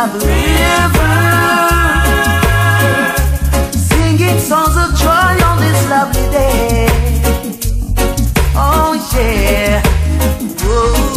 by the river, singing songs of joy on this lovely day. Oh yeah. Whoa.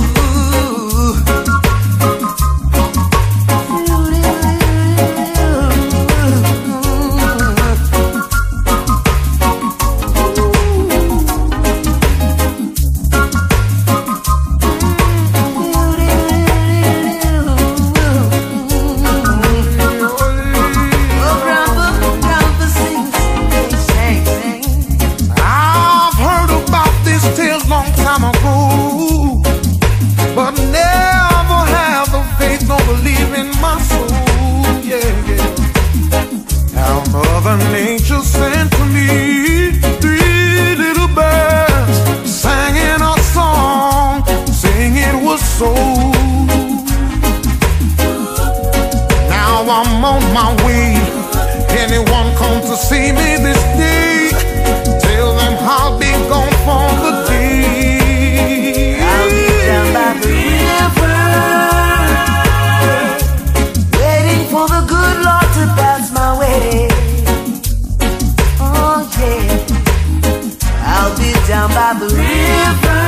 Nature sent to me 3 little birds, singing a song, saying it was so. Now I'm on my way. Anyone come to see me this day, tell them I'll be gone for the day. I'll be down by the river, waiting for the good Lord to pass my way. I'll be down by the river,